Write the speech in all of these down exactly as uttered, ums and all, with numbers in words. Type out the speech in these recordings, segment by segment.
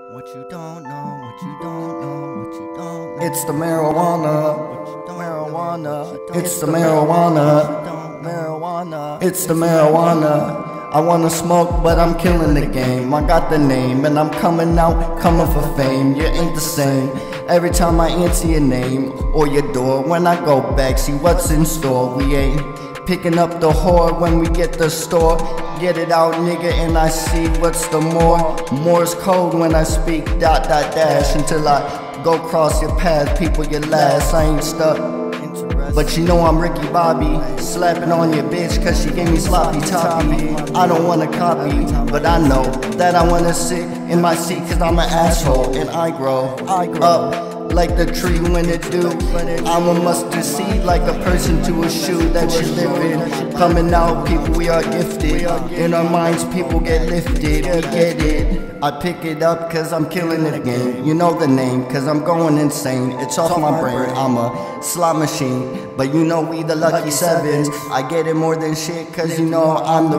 What you don't know, what you don't know, what you don't know. It's the marijuana. Marijuana. It's the marijuana. Marijuana. It's the marijuana. I wanna smoke, but I'm killing the game. I got the name, and I'm coming out, coming for fame. You ain't the same. Every time I answer your name or your door, when I go back, see what's in store. We ain't picking up the whore when we get the store. Get it out, nigga, and I see what's the more. Morse code when I speak, dot, dot, dash. Until I go cross your path, people, your last. I ain't stuck, but you know I'm Ricky Bobby. Slapping on your bitch cause she gave me sloppy toppy. I don't wanna copy, but I know that I wanna sit in my seat cause I'm an asshole. And I grow up like the tree when it do. I'm a mustard seed like a person to a shoe that you live in. Coming out, people, we are gifted. In our minds, people get lifted. We get it. I pick it up cause I'm killing it again. You know the name cause I'm going insane. It's off my brain, I'm a slot machine. But you know we the lucky sevens. I get it more than shit cause you know I'm the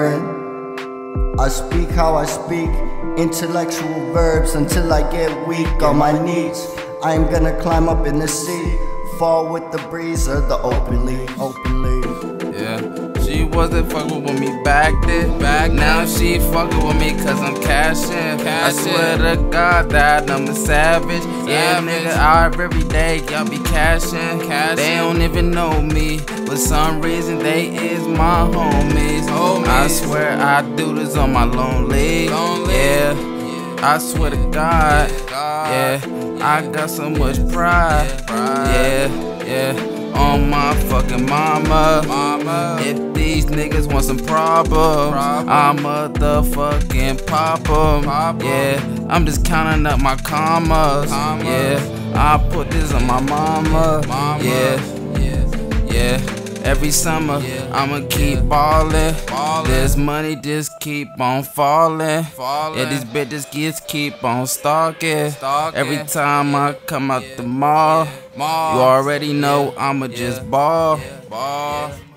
reverend. I speak how I speak, intellectual verbs until I get weak on my knees. I'm gonna climb up in the sea, fall with the breeze or the open leaf. Open leaf. Yeah, she wasn't fucking with me back then. Back now she fucking with me cause I'm cashing. I swear to God that I'm a savage. Yeah, nigga, out every day, y'all be cashing. They don't even know me, but some reason they is my homies. I swear I do this on my lonely. Yeah. I swear to God, yeah, I got so much pride, yeah, yeah, on my fucking mama. If these niggas want some problem, I'm motherfucking pop 'em. Yeah, I'm just counting up my commas, yeah, I put this on my mama, yeah, yeah. Every summer, I'ma keep ballin'. This money just keep on falling. Yeah, these bitches just keep on stalking. Every time I come out the mall, you already know I'ma just ball.